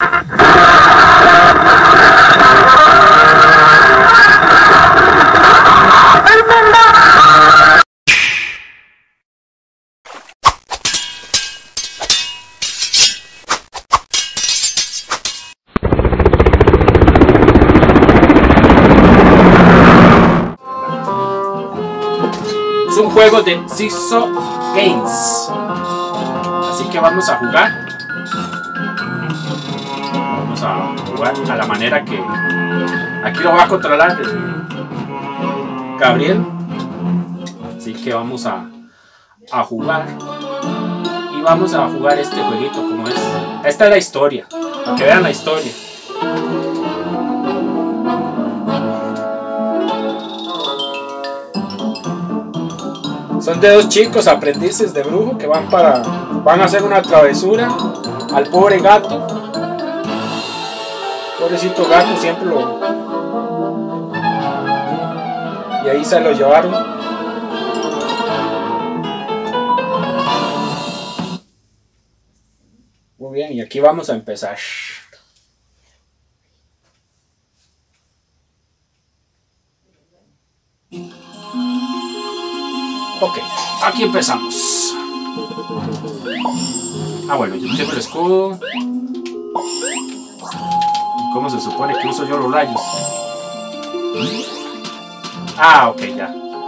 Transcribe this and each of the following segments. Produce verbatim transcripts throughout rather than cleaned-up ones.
Es un juego de Zigzag Games, así que vamos a jugar. Vamos a jugar a la manera que aquí lo va a controlar Gabriel, así que vamos a, a jugar y vamos a jugar este jueguito como es. Esta es la historia, para que vean la historia. Son de dos chicos aprendices de brujo que van para van a hacer una travesura al pobre gato. Pobrecito gato, siempre lo... Y ahí se lo llevaron. Muy bien, y aquí vamos a empezar. Ok, aquí empezamos. Ah, bueno, yo tengo el escudo. ¿Cómo se supone que uso yo los rayos? Ah, ok, ya.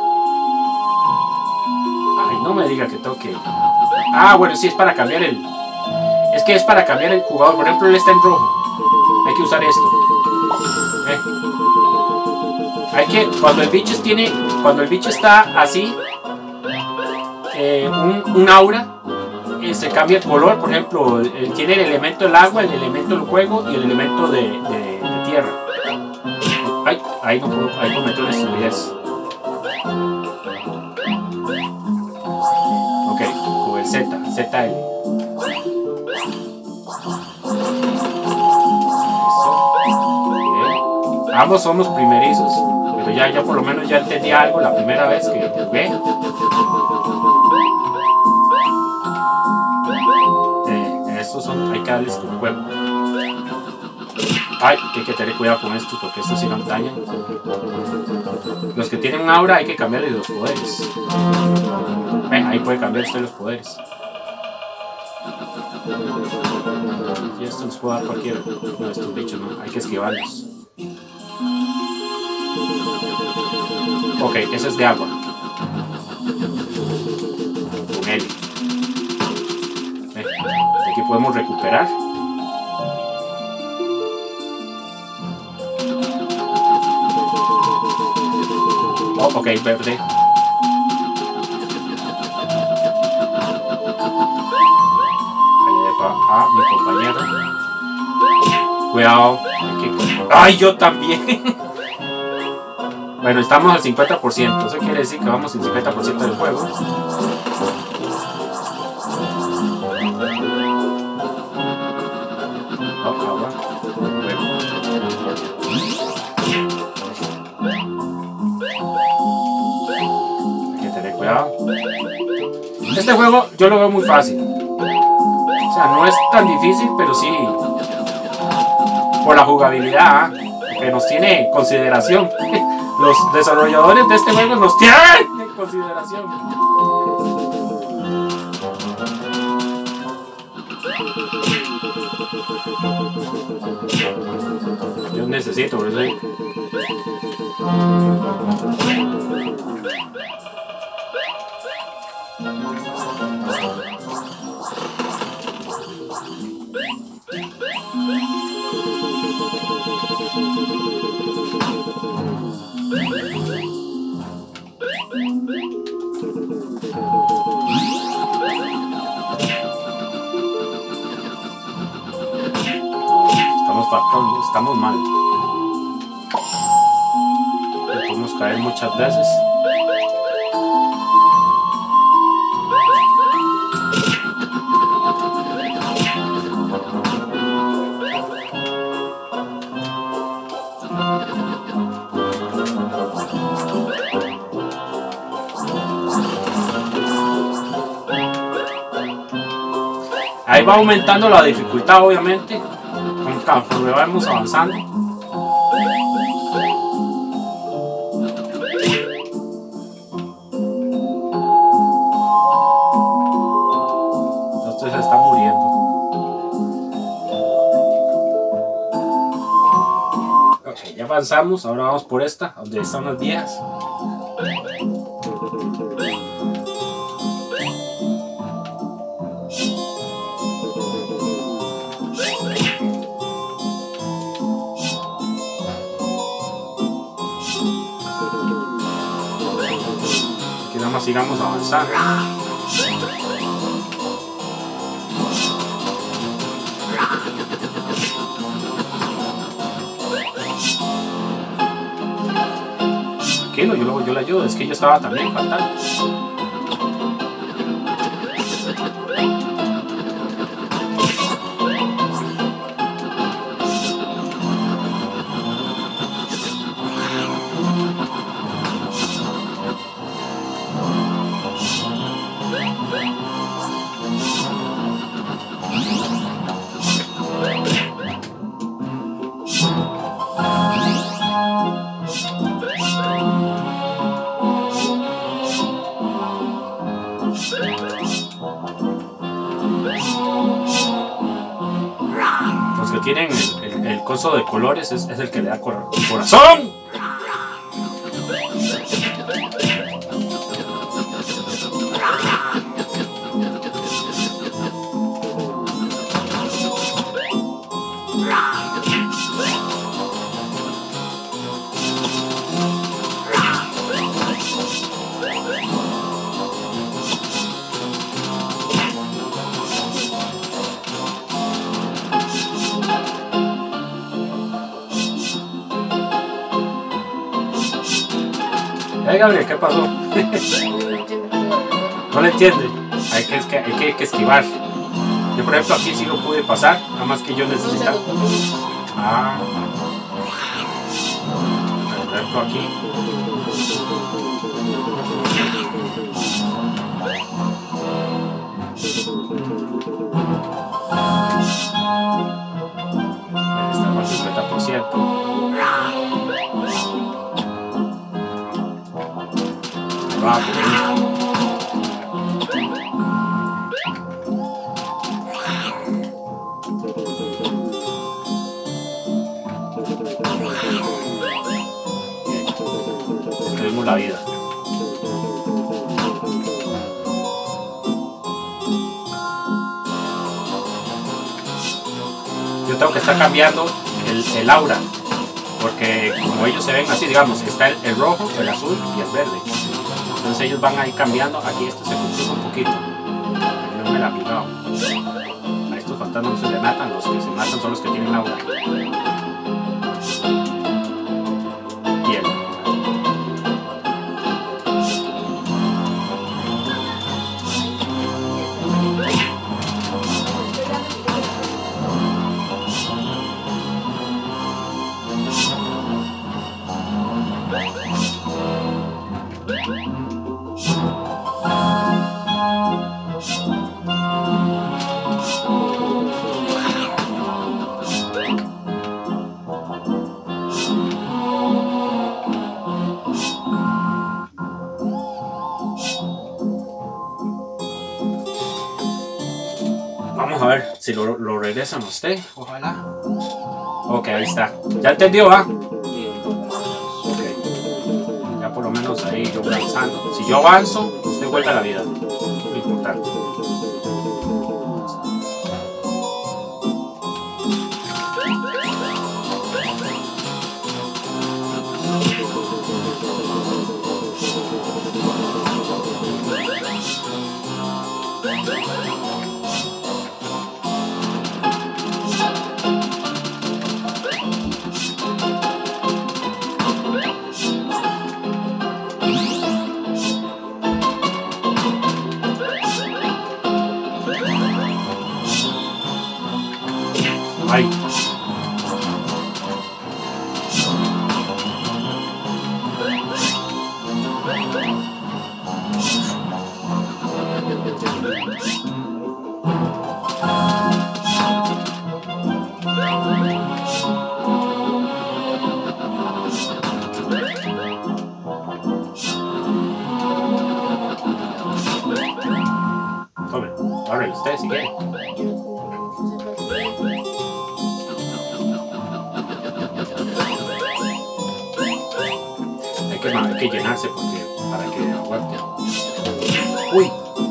Ay, no me diga que toque. Ah, bueno, sí, es para cambiar el... Es que es para cambiar el jugador. Por ejemplo, él está en rojo. Hay que usar esto. ¿Eh? Hay que... Cuando el bicho tiene... Cuando el bicho está así... Eh, un, un aura, eh, se cambia el color. Por ejemplo, eh, tiene el elemento del agua, el elemento del fuego y el elemento de, de, de tierra. Ay, ahí no puedo, ahí no meto una estupidez. Ok, con el Z, Z L. Eso. Bien. Ambos somos primerizos, pero ya, ya por lo menos ya entendí algo la primera vez que jugué. Estos son, hay que darles con juego. Ay, que hay que tener cuidado con estos porque estos sí no dañan. Los que tienen un aura hay que cambiarle los poderes. Ven, ahí puede cambiar usted los poderes. Y esto nos puede dar cualquiera de estos bichos, ¿no? Hay que esquivarlos. Ok, ese es de agua. Con él. Aquí podemos recuperar. Oh, ok, verde. Ahí dejo a mi compañero. Cuidado. Aquí. ¡Ay, yo también! Bueno, estamos al cincuenta por ciento. Eso quiere decir que vamos al cincuenta por ciento del juego. Este juego yo lo veo muy fácil. O sea, no es tan difícil, pero sí por la jugabilidad, ¿eh? Que nos tiene consideración. Los desarrolladores de este juego nos tienen en consideración. Yo necesito, por eso hay... Estamos faltando, estamos mal. Podemos caer muchas veces. ahí va aumentando la dificultad, obviamente, conforme vamos avanzando. Entonces se está muriendo. Ok, ya avanzamos, ahora vamos por esta, donde están las viejas. Sigamos avanzando. Tranquilo, yo, lo, yo le ayudo, es que yo estaba también fatal. Los que tienen el, el, el coso de colores es, es el que le da cor corazón. Hey Gabriel, ¿qué pasó? No le entiende. Hay que, hay, que, hay que esquivar. Yo por ejemplo aquí sí lo pude pasar, nada más que yo necesitaba. Ah. Por ejemplo aquí. Estamos al cincuenta por ciento. Va, tenemos la vida. Yo tengo que estar cambiando el, el aura, porque como ellos se ven así, digamos, está el, el rojo, el azul y el verde. Entonces ellos van a ir cambiando. Aquí esto se complica un poquito. Yo me la he aplicado. A estos fantasmas no se le matan, los que se matan son los que tienen aura. Bien. Vamos a ver si lo, lo regresan a usted, ojalá. Ok, ahí está. ¿Ya entendió, va? Ok. Ya por lo menos ahí yo voy avanzando. Si yo avanzo, usted vuelve a la vida. Lo importante. Ay. sigue. Hay que, hay que llenarse porque para que aguante. Uy.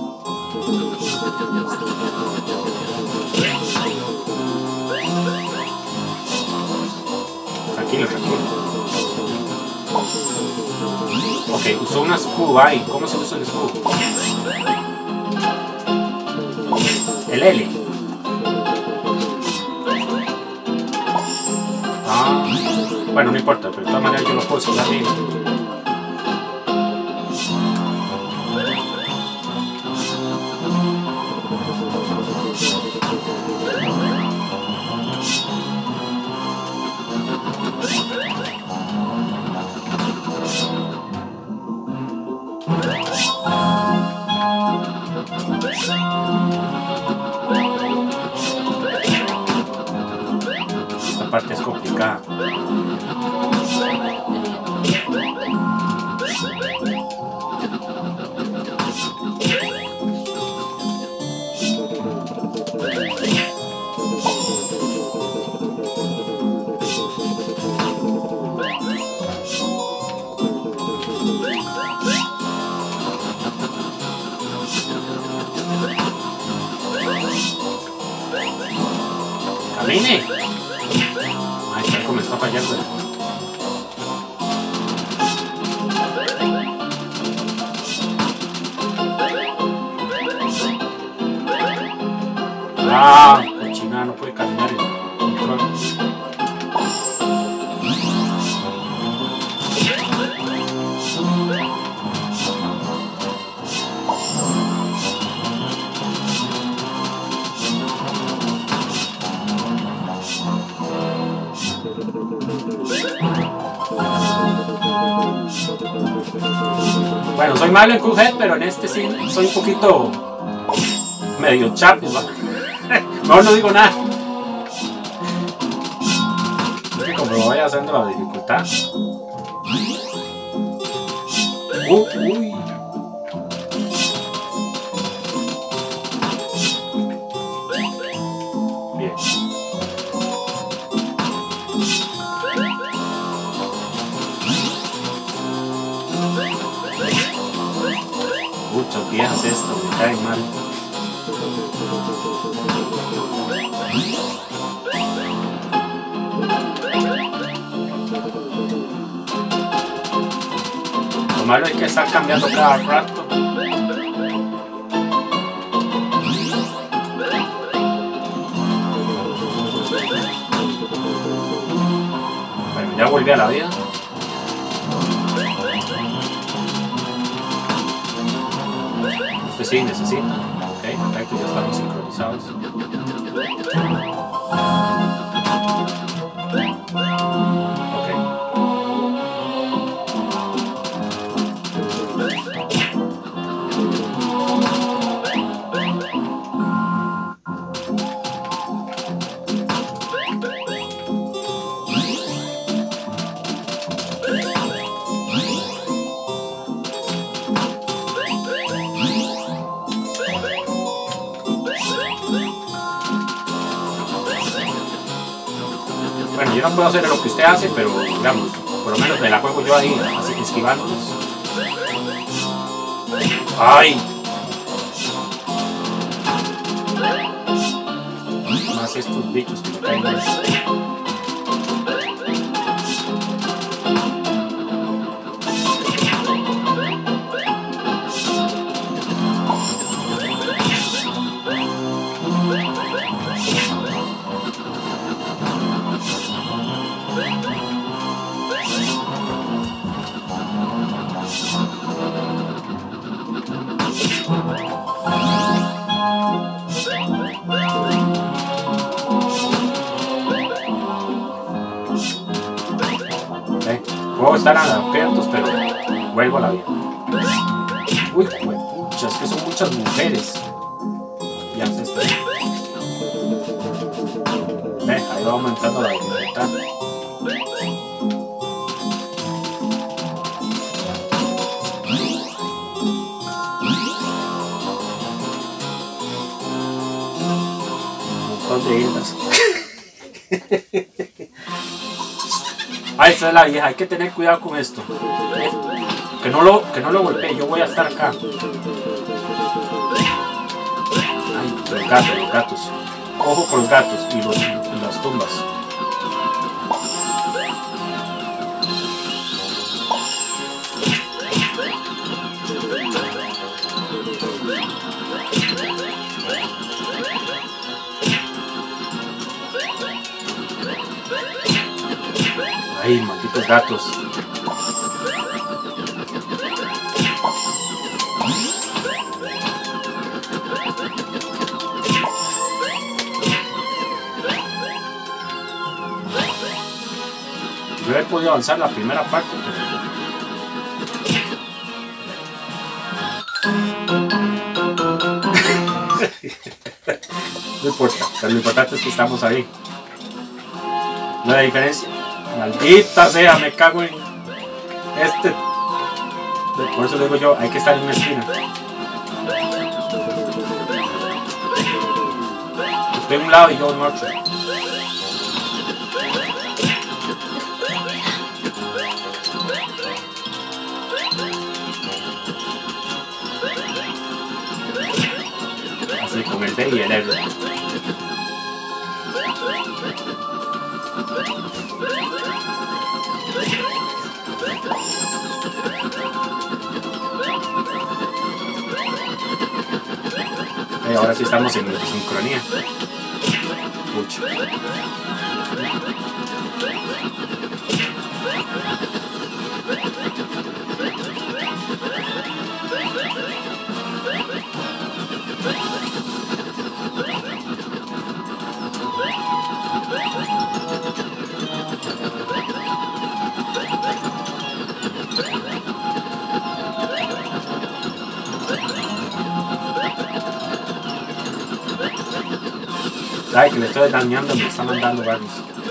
Tranquilo, tranquilo. Ok, usó un escudo ahí. ¿Cómo se usa el escudo? El L. Ah, bueno, no importa, pero de todas maneras yo lo puedo usar arriba. Esta parte es complicada. ¡Camine! Ay, tal como está fallando. Ah, cochina, no puede caminar el control. Bueno, soy malo en Cuphead, pero en este sí soy un poquito medio chapi, ¿no? Mejor no digo nada. Es que como lo vaya haciendo la dificultad. Uh, uy. Bien. Muchas viejas esto, me caen mal. Lo malo es que estar cambiando cada rato. Bueno, ya volví a la vida. Este sí necesita. Ok, perfecto, ya estamos sincronizados. Bueno, yo no puedo hacer lo que usted hace, pero digamos, por lo menos me la juego yo ahí, así que esquivándolos. ¡Ay! Más estos bichos que me caen mal. Puedo estar atentos, pero vuelvo a la vida. Uy, pucha, es que son muchas mujeres. Ya se está. Ve, ahí va aumentando la dificultad. Ah, esta es la vieja, hay que tener cuidado con esto. Que no lo, que no lo golpee, yo voy a estar acá. Ay, los gatos, los gatos. Ojo con los gatos y, los, y las tumbas. Ay, malditos gatos. Yo he podido avanzar la primera parte, pero... no importa, pero lo importante es que estamos ahí. ¿No hay diferencia? Maldita sea, me cago en este. Por eso digo yo, hay que estar en una esquina. Estoy en un lado y yo en otro. Así con el D y el R. Y ahora sí estamos en sincronía. Pucha. Ay, que le estoy dañando, me está mandando varios.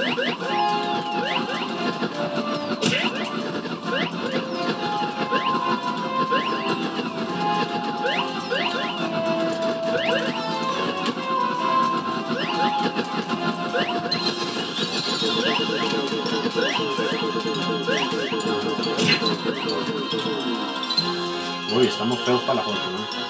Uy, estamos feos para la foto, ¿no?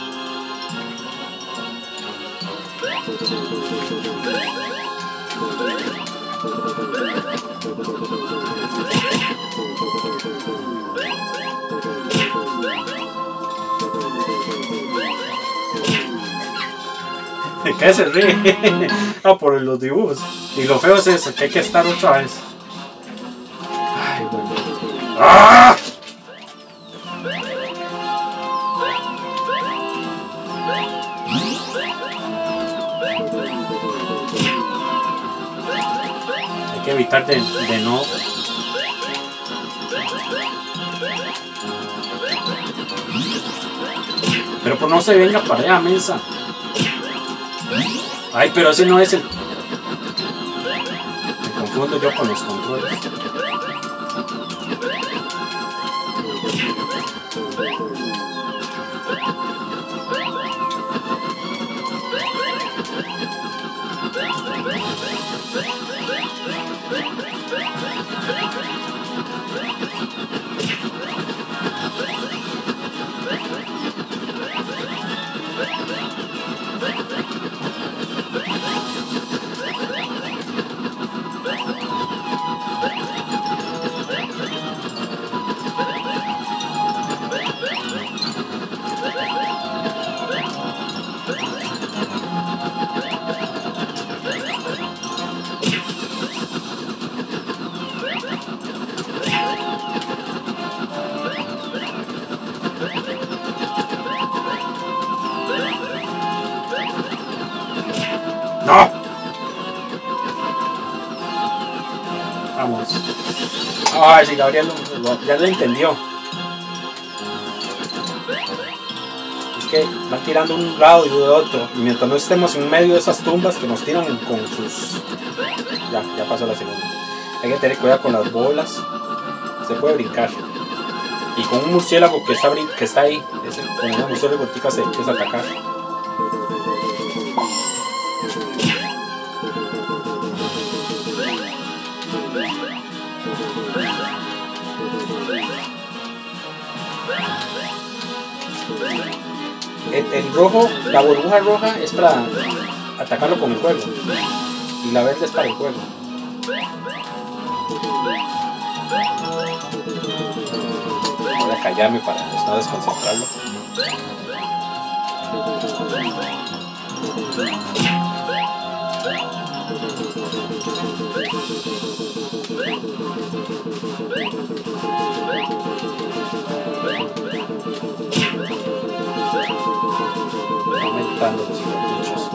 ¿Qué se ríe? Ah, por los dibujos. Y lo feo es eso, que hay que estar otra vez. Ay, bueno. ¡Ah! Hay que evitar de, de no... Pero pues no se venga para allá, mensa. Ay, pero ese no es el... Me confundo yo con los controles. ¡No! Vamos. Ay, sí, Gabriel lo, ya lo entendió. Es que van tirando un lado y de otro. Y mientras no estemos en medio de esas tumbas que nos tiran con sus... Ya, ya pasó la segunda. Hay que tener cuidado con las bolas. Se puede brincar. Y con un murciélago que está, que está ahí, ese, con una murciélago tica se empieza a atacar. El, el rojo, la burbuja roja es para atacarlo con el juego. Y la verde es para el juego. Voy a callarme para no desconcentrarlo. Aumentando los cartuchos.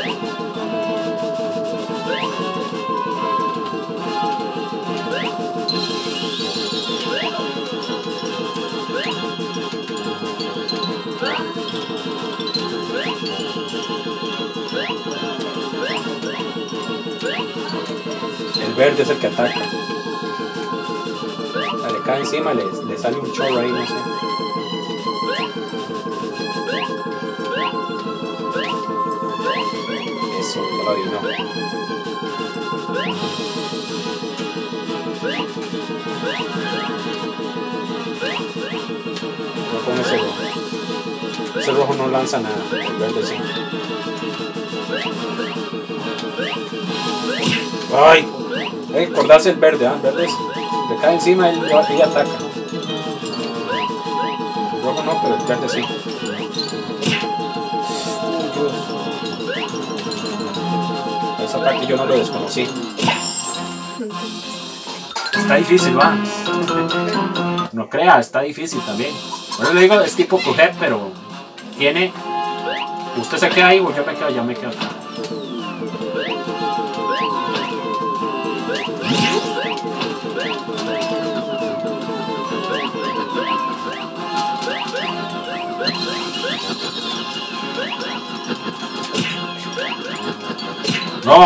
El verde es el que ataca. Le cae encima, le, le sale un chorro ahí, no sé. Eso, ya lo adivinó. No con ese rojo. Ese rojo no lanza nada, el verde sí. Ay, hay que acordarse el verde, ¿ah? ¿eh? El verde es, le cae encima y él, él ataca. El rojo no, pero el verde sí. Dios. Esa parte yo no lo desconocí. Está difícil, va. No crea, está difícil también. Bueno, le digo, es tipo Cuphead, pero tiene. Usted se queda ahí o yo me quedo, ya me quedo acá. No.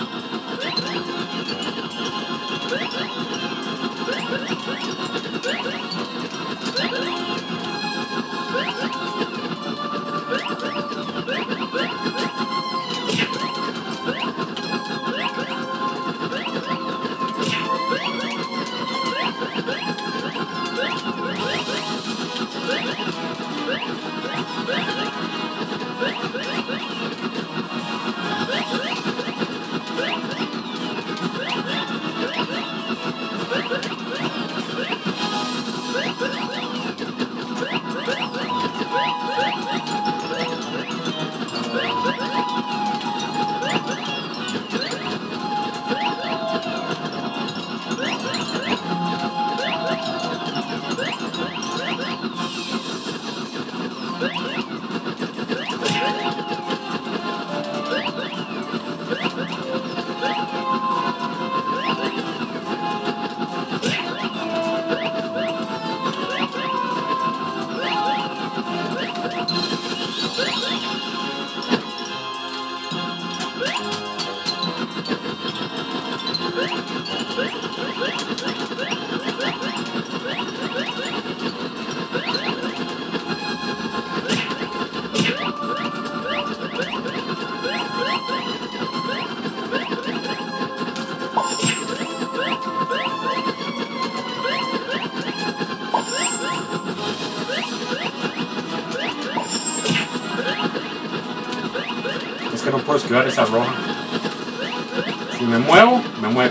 Que no puedo esquivar esa roja. Si me muevo, me muero.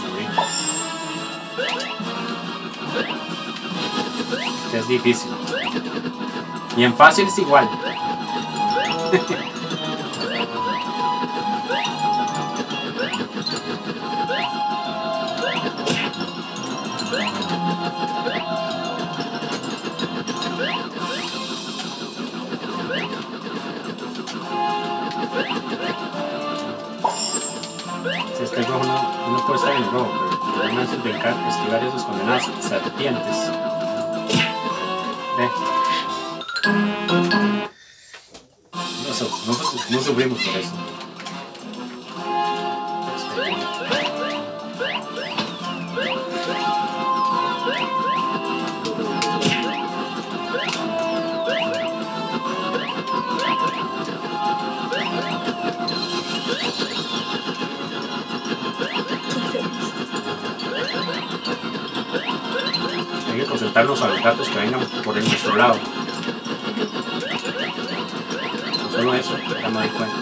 Este es difícil. Y en fácil es igual. Si es que el rojo no, no puede estar en el rojo, pero el problema es brincar, esquivar esos condenados serpientes. Ve. No, no, no sufrimos por eso. Hay que concentrarnos a los gatos que vengan por el nuestro lado. bueno eso, ya me doy cuenta.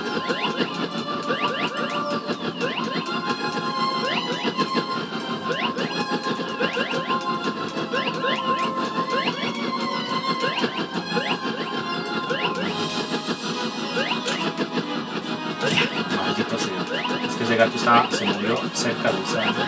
Maldito sea. Es que ese gato estaba, se movió cerca del salto.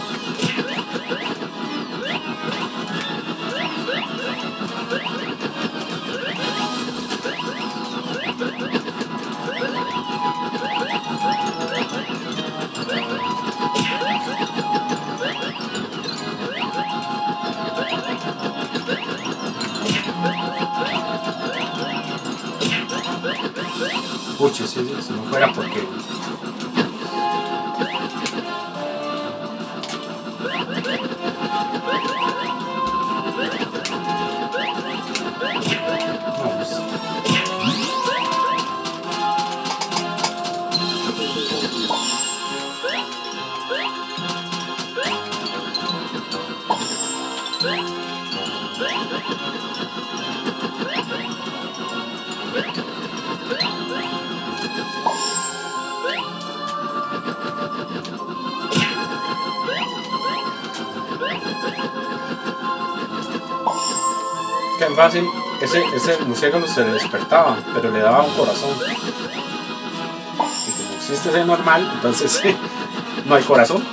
Puche, si, si no fuera porque... No, pues... Qué fácil, ese, ese murciélago se le despertaba, pero le daba un corazón. Y como si este es normal, entonces no hay corazón.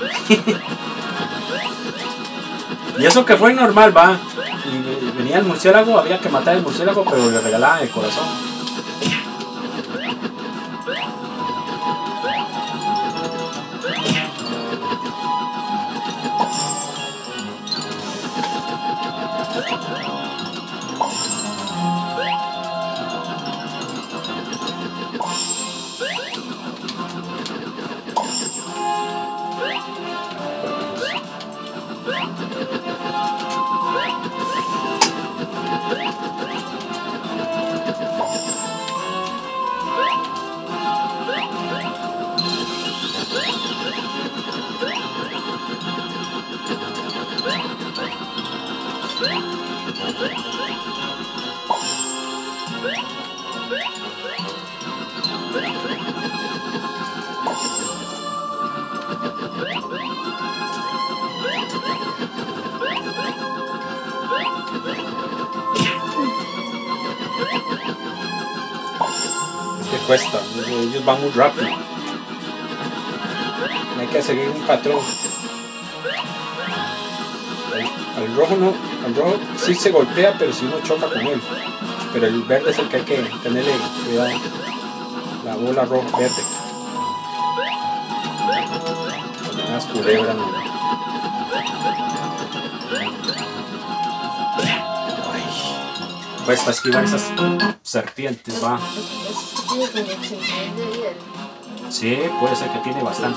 Y eso que fue normal, va. Y venía el murciélago, había que matar el murciélago, pero le regalaban el corazón. Cuesta, ellos van muy rápido, hay que seguir un patrón. Al, al rojo no, al rojo sí se golpea, pero si uno choca con él, pero el verde es el que hay que tenerle cuidado, la bola roja verde, unas culebras, ¿no? Ay, cuesta esquivar esas serpientes, va. Sí, puede ser que tiene bastante.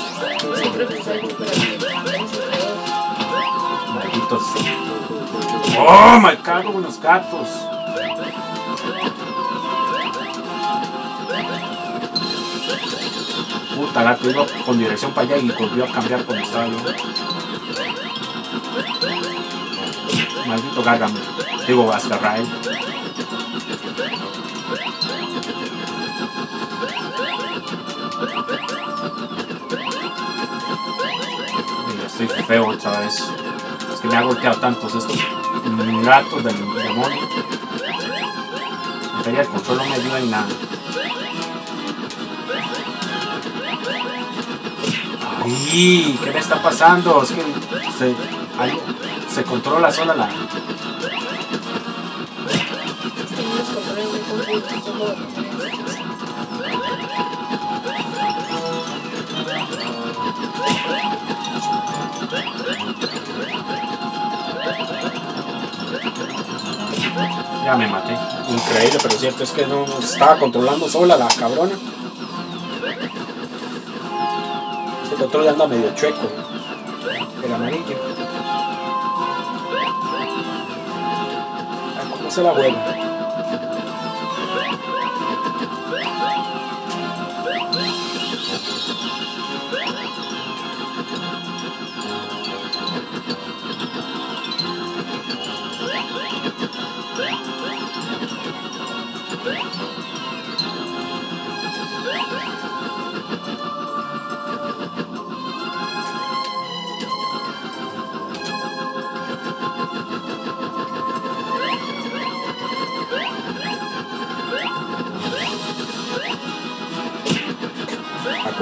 Malditos. ¡Oh, me cago en los gatos! Puta, gato iba con dirección para allá y volvió a cambiar cuando estaba yo. Maldito Gargamel. Digo, Azrael. Estoy feo otra vez. Es que me ha golpeado tantos estos gatos del demonio. En realidad el control no me ayuda en nada. ¡Ay! ¿Qué me está pasando? Es que se, ahí, se controla sola la... Ya me maté. Increíble, pero cierto es que no, no estaba controlando sola la cabrona. Este control ya anda medio chueco. El amarillo. Ah, ¿cómo se la juega?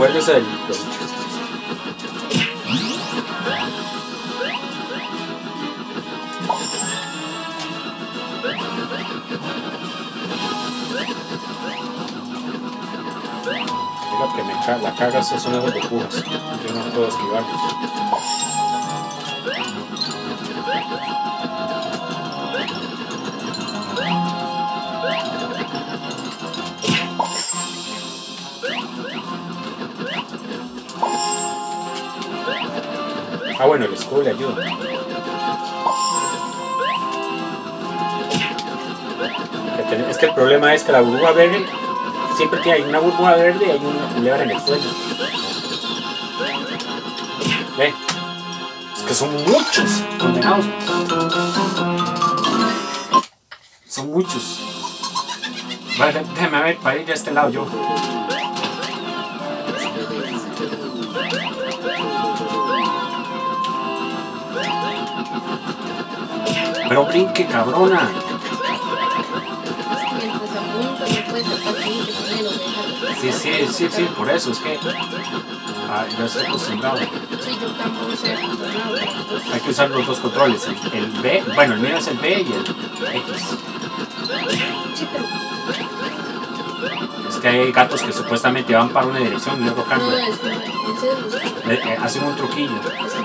acuérdese del... del... Diga que me ca la cagas son esos de pujas. Yo no puedo esquivarlos. Ah, bueno, el escudo le ayuda. Es que el problema es que la burbuja verde siempre tiene una burbuja verde y hay una culebra en el suelo. Ve, es que son muchos condenados. Son muchos. Vale, déjame ver para ir a este lado yo. Pero brinque, cabrona. Sí, sí, sí, sí, por eso es que ah, yo estoy acostumbrado. Hay que usar los dos controles, el, el B, bueno, el mío es el B y el X. Es que hay gatos que supuestamente van para una dirección y luego cambian. Eh, eh, hacen un truquillo.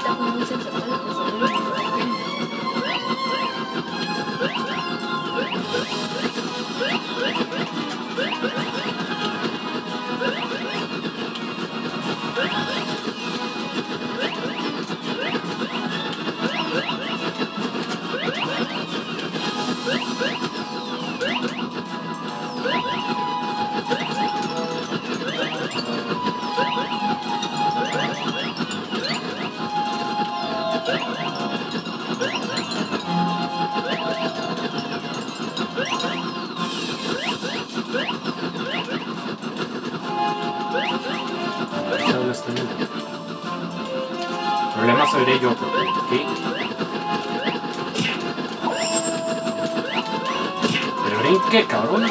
Problema sobre yo, porque aquí. Pero brinque, cabrón.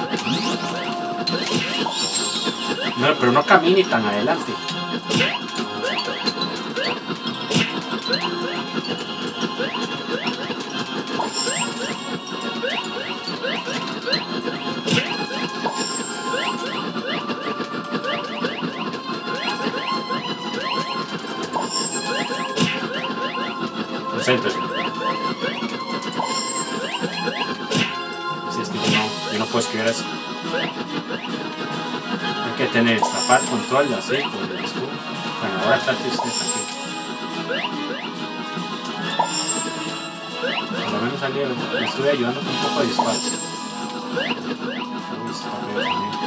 No, pero no camine tan adelante. Concéntrese. Si es que yo no, yo no puedo escribir eso. Hay que tener, tapar, control, así, con el escudo. Bueno, ahora trate usted tranquilo. Por lo menos salí, me estuve ayudando con un poco de disparos. Uy, está feo también.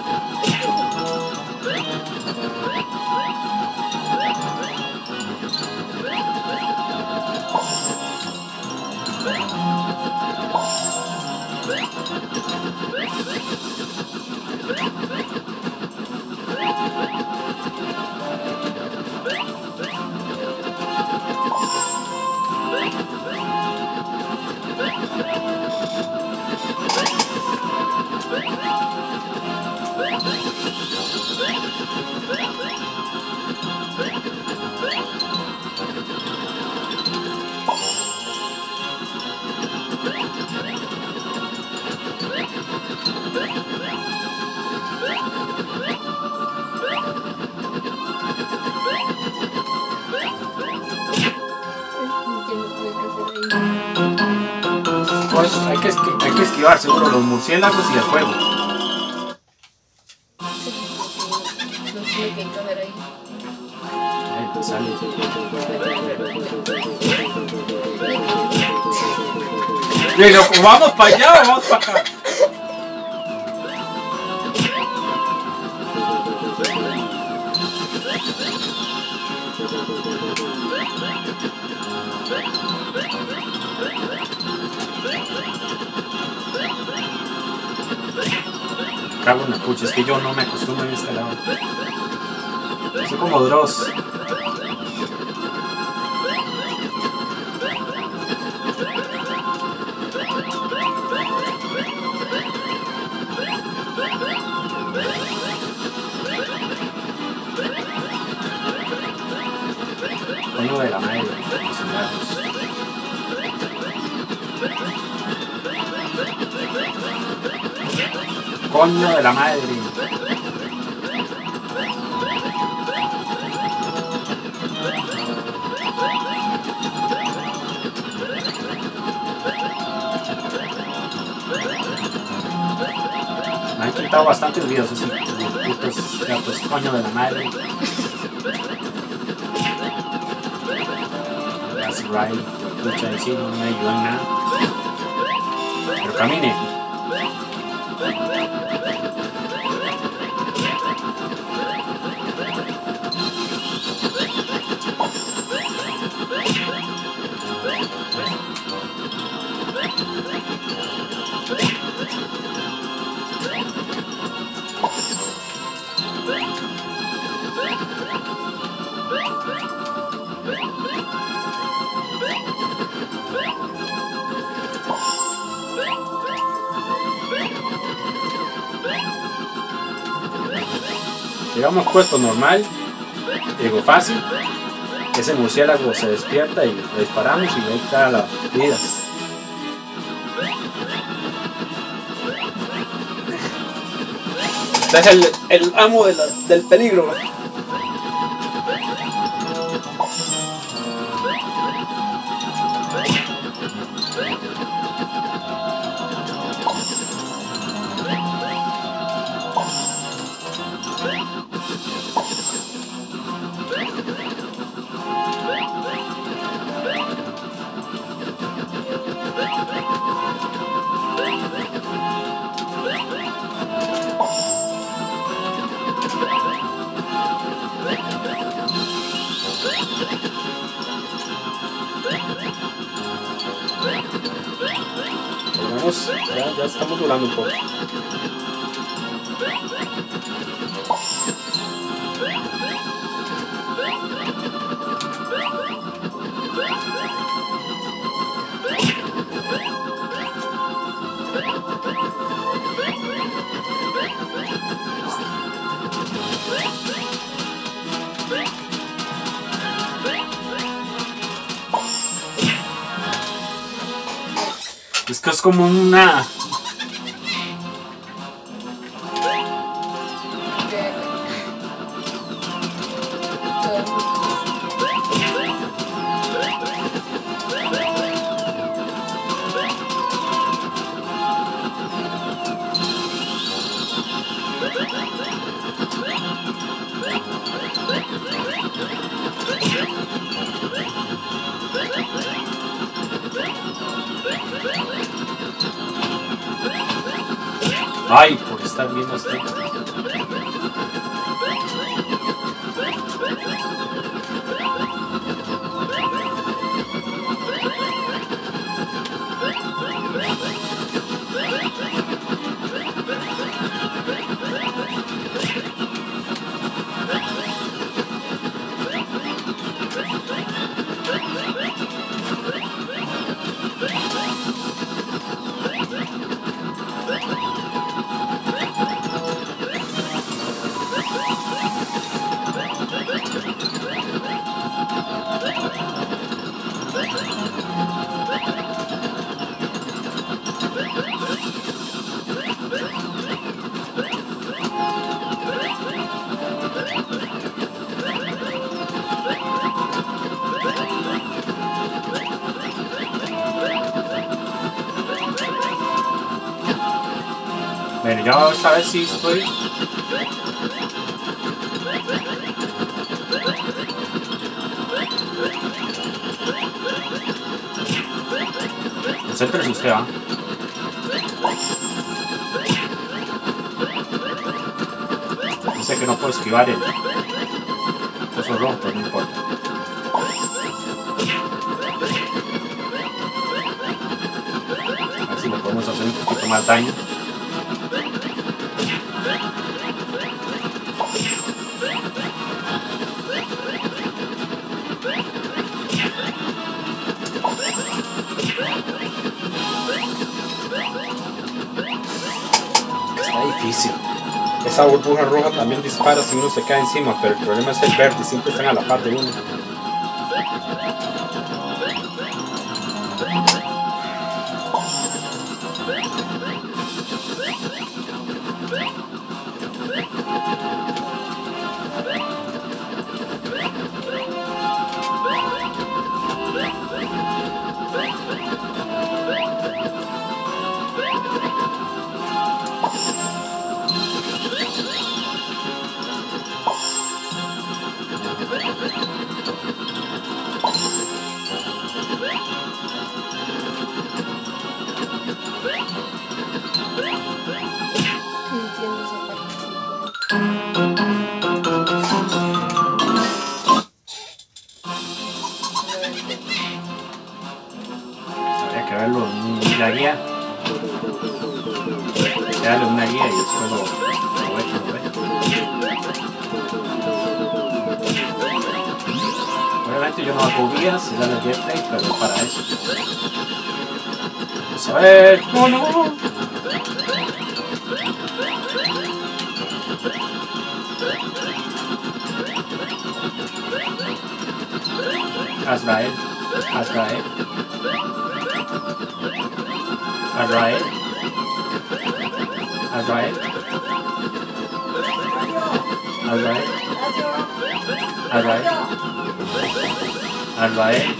Pues hay que, hay que esquivar seguro los murciélagos y el fuego. Ahí te sale. Pero vamos para allá o vamos para acá. Cago en la pucha, es que yo no me acostumbro en este lado. Soy como Dross. Coño de la madre, los gatos. Coño de la madre. Me han quitado bastantes videos esos putos gatos, coño de la madre. That's right. Lucha de sí, no me ayudó en nada. Pero camine. Llegamos puesto normal, digo fácil, ese murciélago se despierta y le disparamos y ahí cae las vidas. Este es el, el amo de la, del peligro. Ya, ya estamos durando un poco. Es que es como una... Ay, por estar viendo esto. Bueno, ya vamos a ver si estoy... Concéntrese usted, ¿va? Yo sé que no puedo esquivar el coso rojo, pero no importa. A ver si le podemos hacer un poquito más daño. Está difícil. Esa burbuja roja también dispara si uno se cae encima, pero el problema es el verde, siempre están a la par de uno. Entiendo esa parte. Habría que verlo en la guía. Darle una guía y después lo, lo ve, lo ve. Obviamente yo no hago guías y darle gameplay, pero es para eso. Vamos a ver. ¡No, no! Azrael. Azrael. Azrael. Azrael. Azrael. Azrael. Azrael.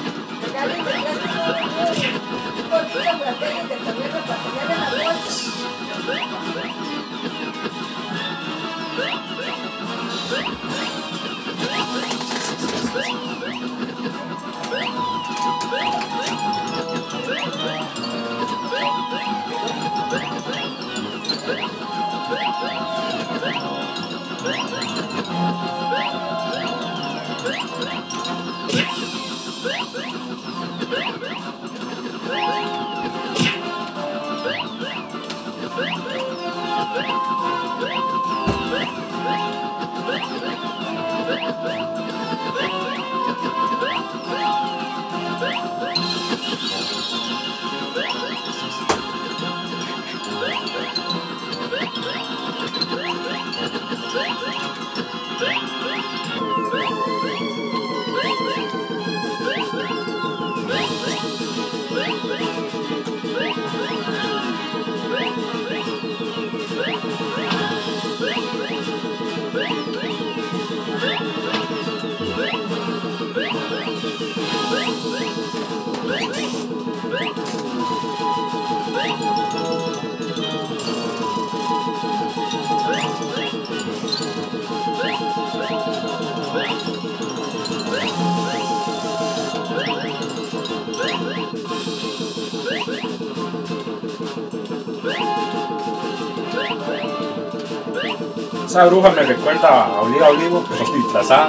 Esa bruja me recuerda a Oliva Olivo, pero disfrazada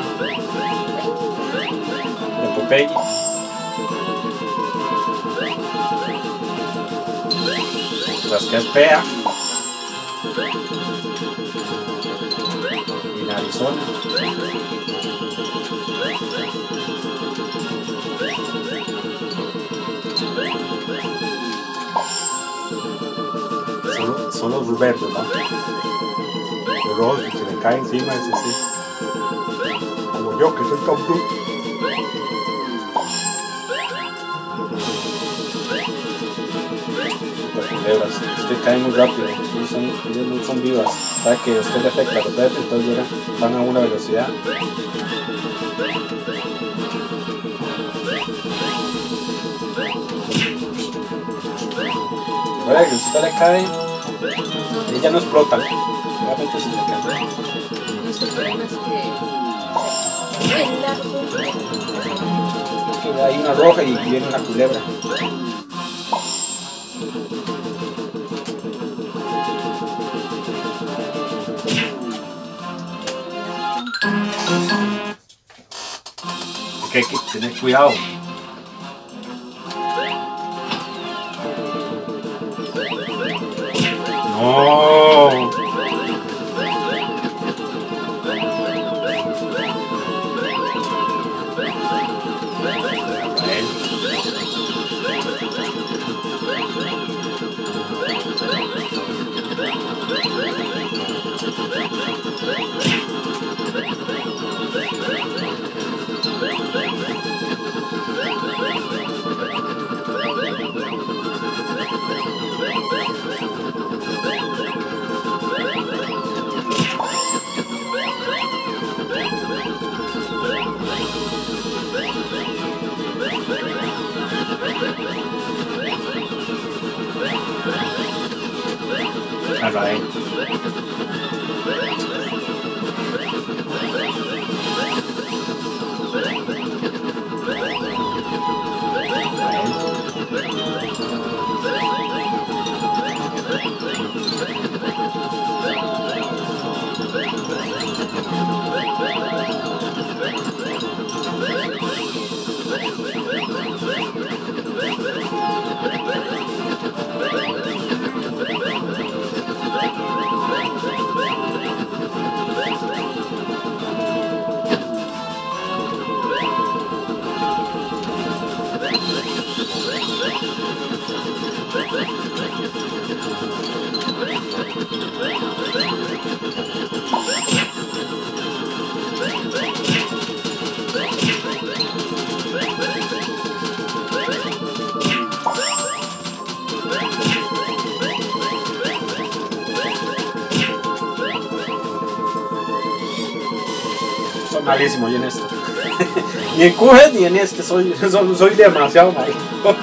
de Popeye. Pues que es fea. Y narizona. Solo, solo Roberto, ¿no? Ross, que se le cae encima, ese sí. Como yo, que soy tan bruto. Las culebras, es que caen muy rápido, sí, son, ellas no son vivas. Sabe que usted le afecta a los bebés, entonces mira, van a una velocidad. Recuerda que si usted le cae, ella no explota. Realmente sí le cae. Nuestro problema es que es largo. Que hay una roja y viene una culebra. Porque hay que tener cuidado. No. Rael. Soy malísimo yo en esto. Ni en Cuphead ni en este, soy, soy, soy demasiado malo.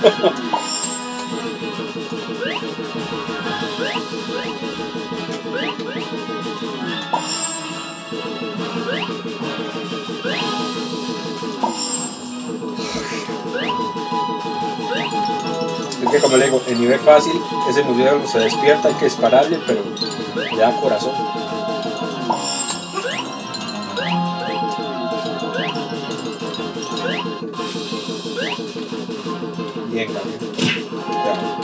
Es que como le digo, en nivel fácil, ese murciélago se despierta, hay que dispararle, pero le da corazón. Bien, Gabriel. Ya.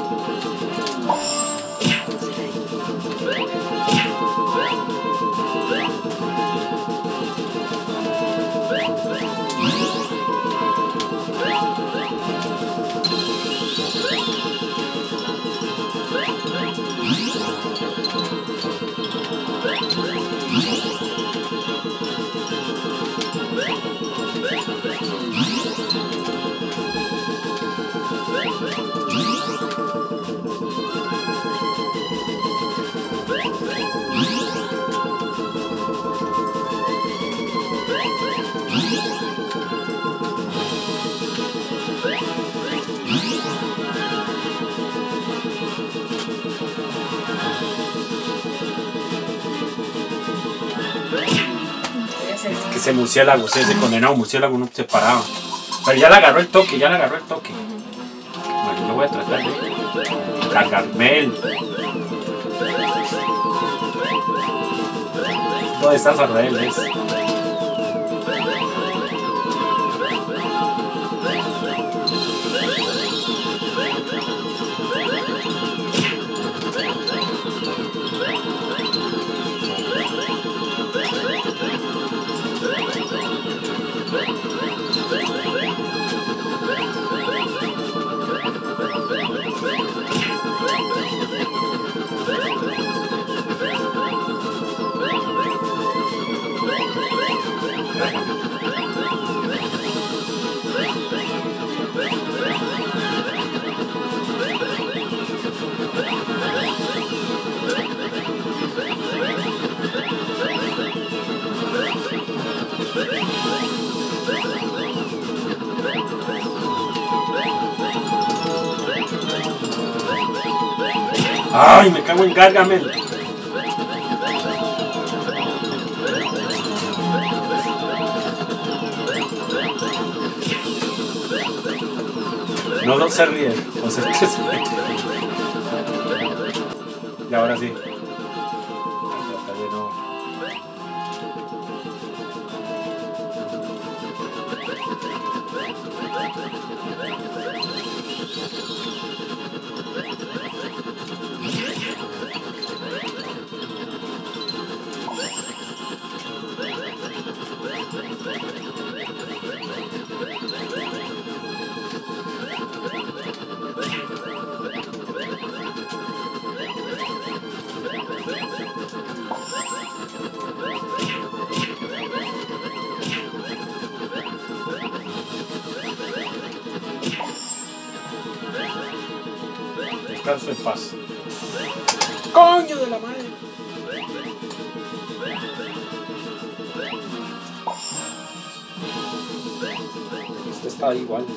Ese murciélago, ese condenado murciélago no se paraba. Pero ya le agarró el toque, ya le agarró el toque. Bueno, yo voy a tratar de cargarme el... ¿Dónde está Sarrael? Es... ¡Ay, me cago en Gargamel! No, no se ríe. O sea, que se ríe. Y ahora sí. Tratar de no... Descanso en paz. ¡Coño de la madre! Este está igual.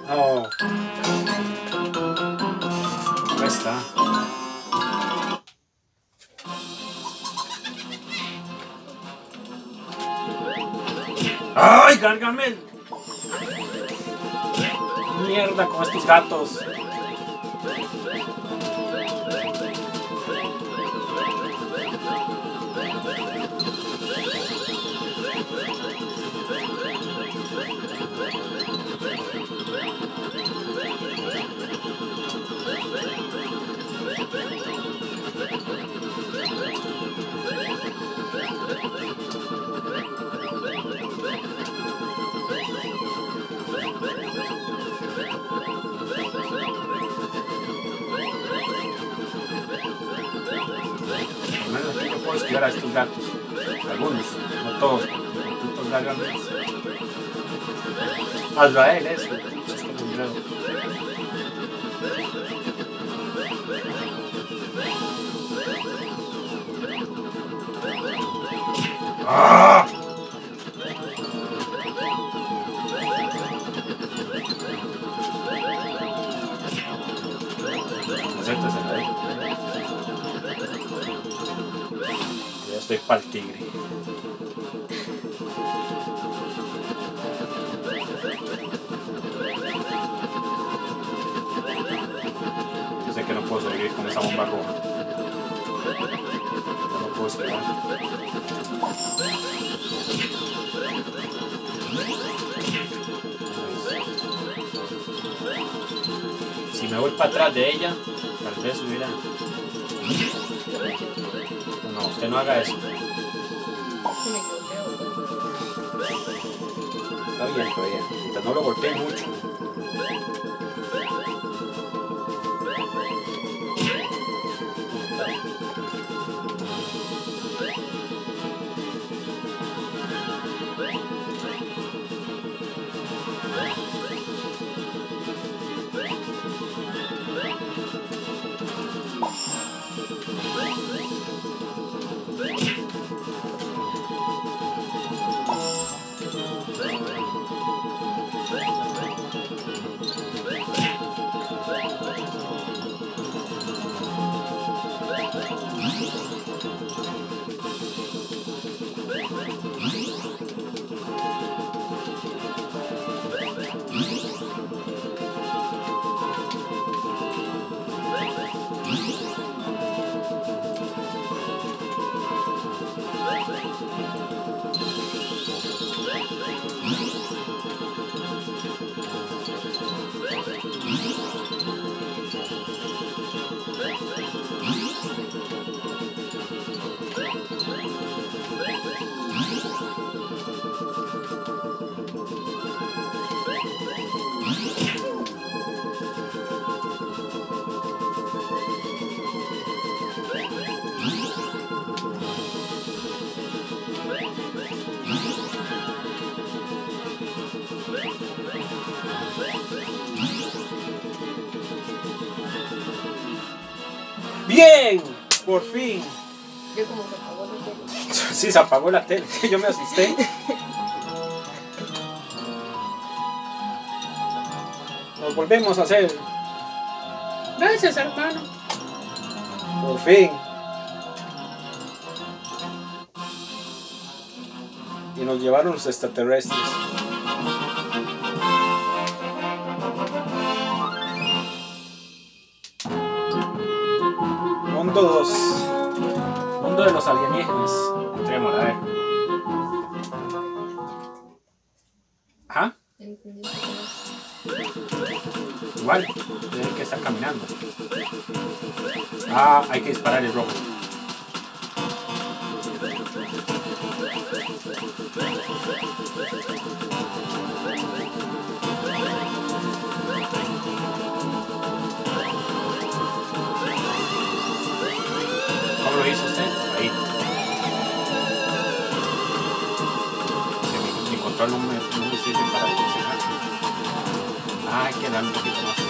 No. Ahí está. ¡Ay, Gargamel! Mierda con estos gatos. Al menos aquí no puedo esquivar a estos gatos. Algunos, no todos. Putos Gargamels. Azrael, eso. Es que me enredo. ¡Ah! Acéptese, ¿eh? Ya estoy pa'l tigre. Yo sé que no puedo sobrevivir con esa bomba roja. No lo puedo esquivar. Si me voy para atrás de ella, tal vez hubiera... No, usted no haga eso. Sí, me golpeo. Está bien, todavía. Mientras no lo golpee mucho. ¡Bien! Por fin. Yo como se apagó la tele. Sí, se apagó la tele. Yo me asusté. Nos volvemos a hacer. Gracias, hermano. Por fin. Y nos llevaron los extraterrestres. Mundo dos. Mundo de los alienígenas. Entremos, a ver. Ajá. Entendí que no. Igual. Tienen que estar caminando. Ah, hay que disparar el rojo. ¿Cómo lo hizo usted? Ahí. Que mi, mi control no me, no me sirve para funcionar. Ah, hay que darle un poquito más.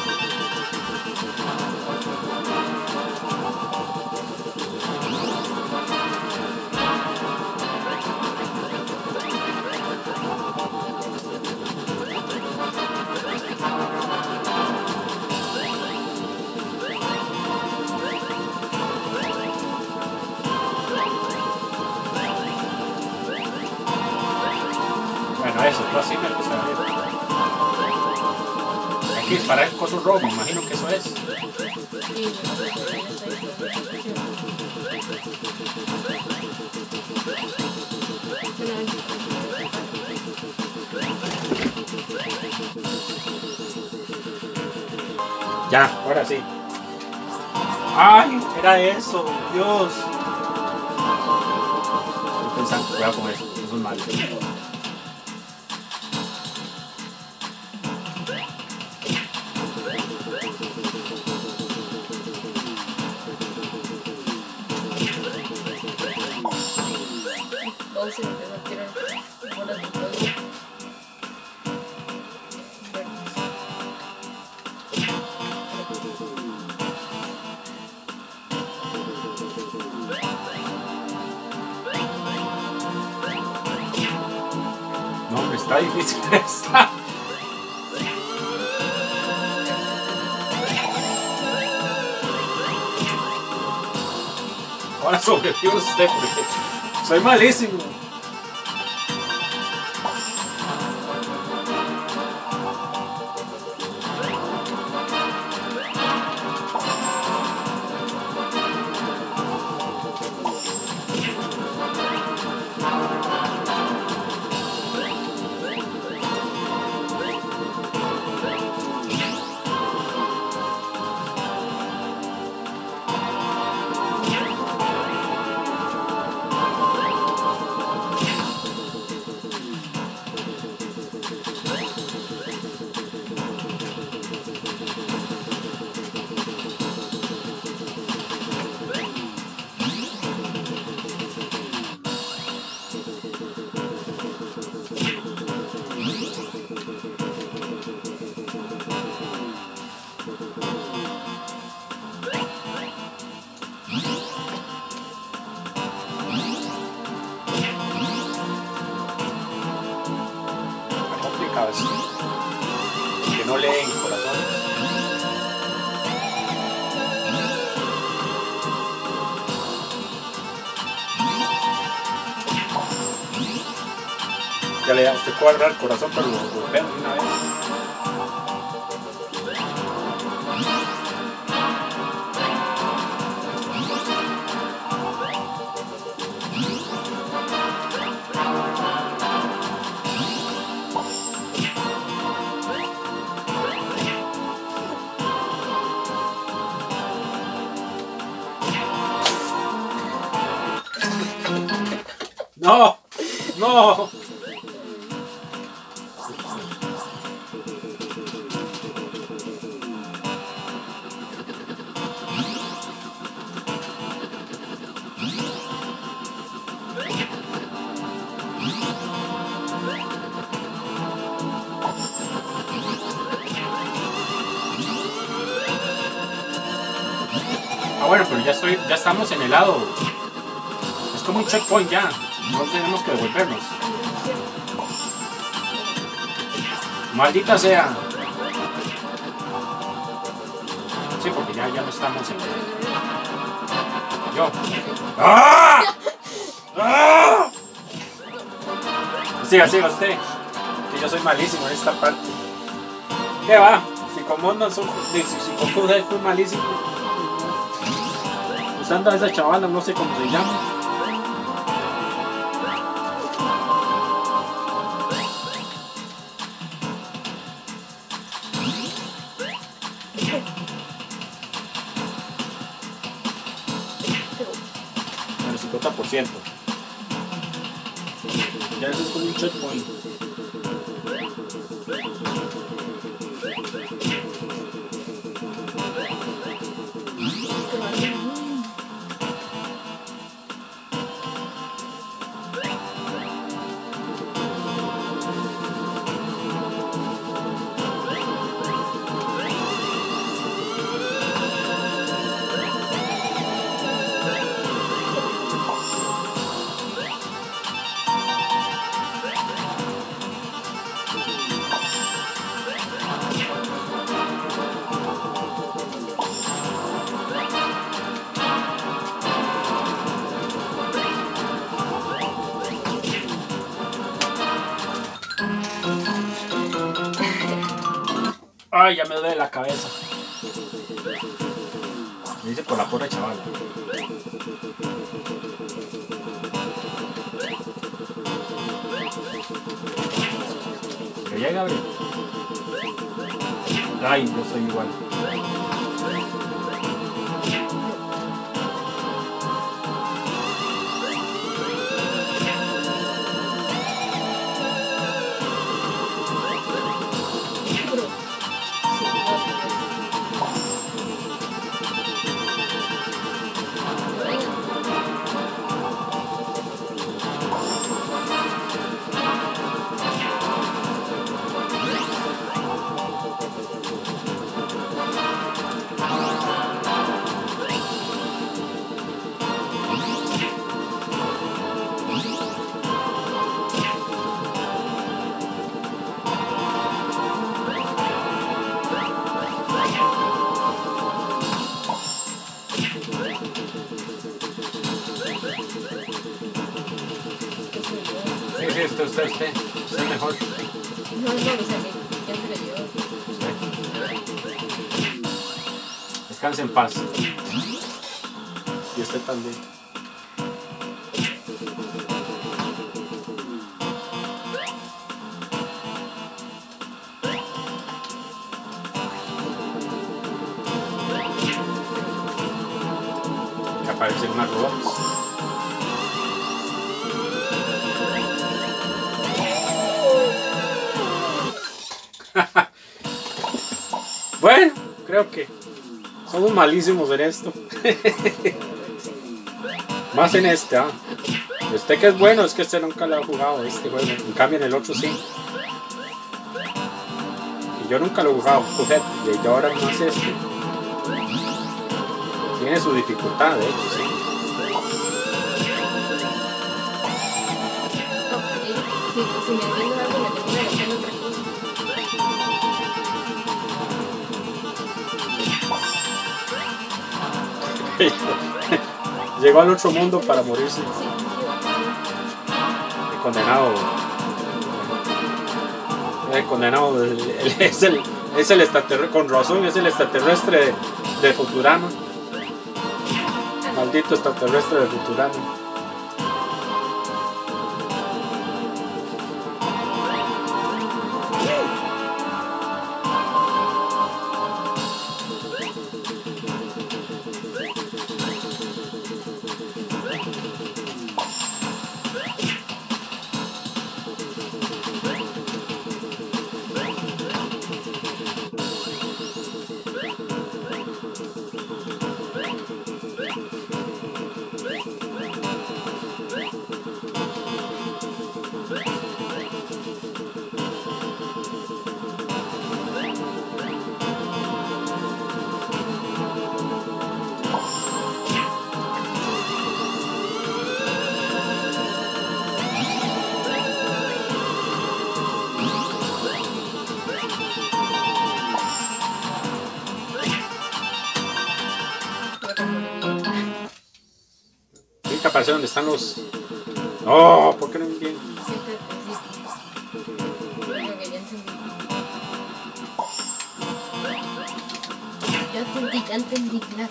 algo así me gusta ver. Hay que disparar el coso rojo, me imagino que eso es. Sí, yo no sé por qué esa información. Ya, ahora sí. ¡Ay! Era eso, Dios. Estoy pensando, cuidado con eso, eso es malo. Todos se empiezan a tirar bolas de fuego. No, hombre, está difícil esta. Ahora sobrevive usted porque soy malísimo. Que no leen corazones. Ya le da usted cuadra el corazón, pero lo golpea de una vez. No, no. Ah, bueno, pero ya estoy, ya estamos en el lado. Es como un checkpoint ya. No tenemos que devolvernos. Maldita sea. Sí, porque ya, ya no estamos en... Yo. ¡Ah! ¡Ah! Siga, siga usted. Que yo soy malísimo en esta parte. ¿Qué va? Si como no soy... Si, si como usted fue malísimo. Usando a esa chavala, no sé cómo se llama. El cincuenta por ciento. Ya eso es como un checkpoint. Ay, ya me duele la cabeza. Me dice por la porra, chaval. Que llega, Gabriel. Ay, yo soy igual. Usted, usted, usted, usted mejor. No, no, o sea, que ya se lo llevó. Usted. Descanse en paz. Y usted también. Que aparecen unas robots. Bueno, creo que somos malísimos en esto. Más en este, ¿ah? Este que es bueno, es que este nunca lo ha jugado, este juego. En cambio en el otro sí. Y yo nunca lo he jugado, fíjate, y ahora más este. Tiene su dificultad, de hecho, sí. Si, si me entiendes algo, me termina haciendo otra cosa. Llegó al otro mundo para morirse. El condenado. El condenado el, el, es el es el extraterrestre, con razón, es el extraterrestre de, de Futurama. Maldito extraterrestre de Futurama. Aparece donde están los. ¡Oh! ¿Por qué no me vienen? Ya entendí, ya entendí, claro.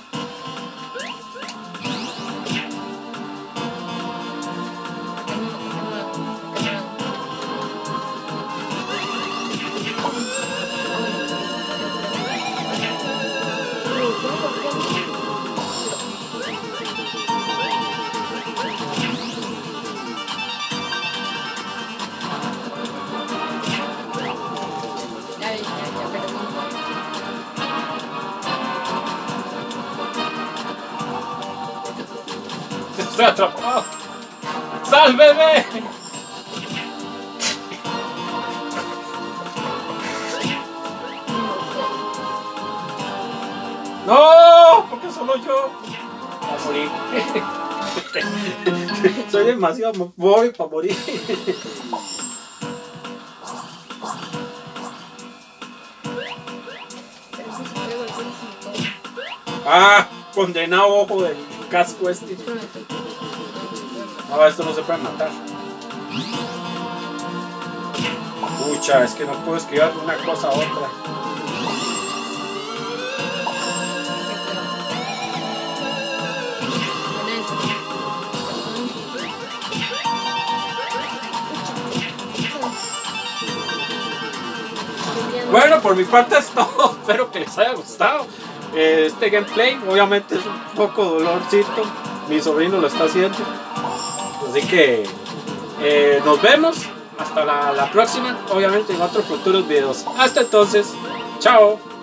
Estoy atrapado. ¡Sálveme! ¡No! ¿Por qué solo yo? Voy a morir. Soy demasiado voy para morir. Ah, condenado ojo del casco este. No, esto no se puede matar. Pucha, es que no puedo esquivar de una cosa a otra. Bueno, por mi parte es todo. Espero que les haya gustado. Eh, este gameplay obviamente es un poco dolorcito. Mi sobrino lo está haciendo. Así que eh, nos vemos. Hasta la, la próxima. Obviamente en otros futuros videos. Hasta entonces. Chao.